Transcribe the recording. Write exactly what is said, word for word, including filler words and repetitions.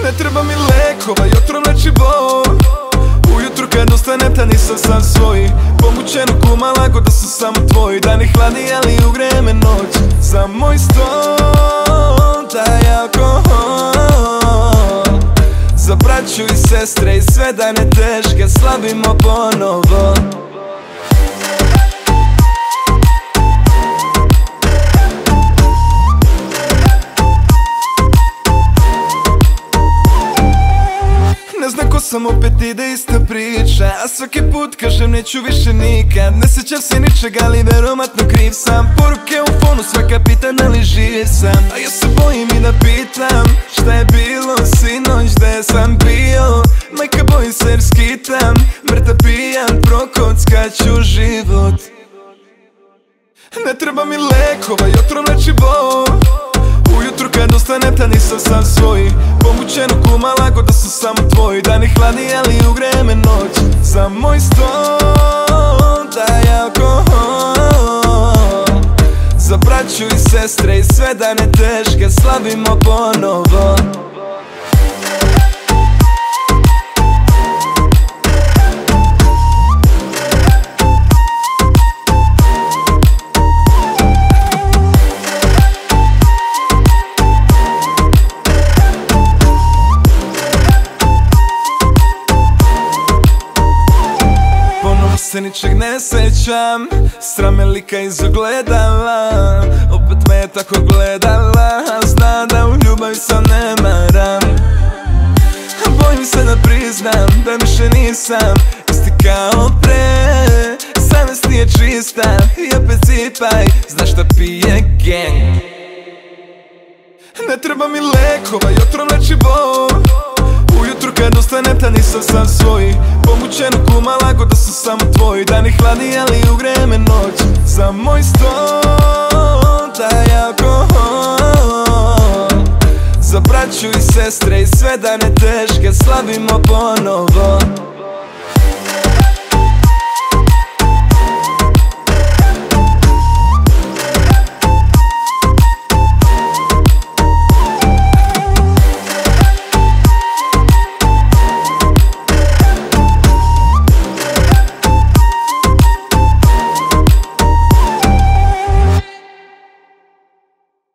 Ne treba mi lekova i otrovnači bol. Ujutru kad ustanem ta nisam sam svoj. Pomućen u kuma lako da su samo tvoji. Dani hladni ali ugreje me noć. Za moj stol taj alkohol. Za braću i sestre i sve dane teške slavimo ponovo. Ne znam ko sam, opet ide ista priča. A svaki put kažem neću više nikad. Ne sjećam se ničega ali verovatno kriv sam. Poruke u fonu svaka pita da li živ sam. A ja se bojim i da pitam šta je bilo sinoć, gde sam bio. Majka bojim se jer skitam, mrtav pijan prokockaću život. Ne treba mi lekova i otrovnači bol. Ujutru kad ustanem ta nisam sam svoj. Pomućen u kuma lako da su samo tvoji. Dani hladni ali ugreje me noć. Za moj stol taj alkohol. Za braću i sestre i sve dane teške slavimo ponovo. Se ničeg ne sećam, srame lika iz ogledala. Opet me je tako gledala, a zna da u ljubavi sam ne maram. Bojim se da priznam da više nisam isti kao pre. Savest nije čista i opet sipaj, znaš šta pije gang. Ne treba mi lekova i otrovnači bol. Ujutru kad ustanem ta nisam sam svoj. Pomućen u kuma lako da su samo tvoji. Dani hladni ali ugreje me noć. Za moj stol taj alkohol. Za braću i sestre i sve dane teške slavimo ponovo.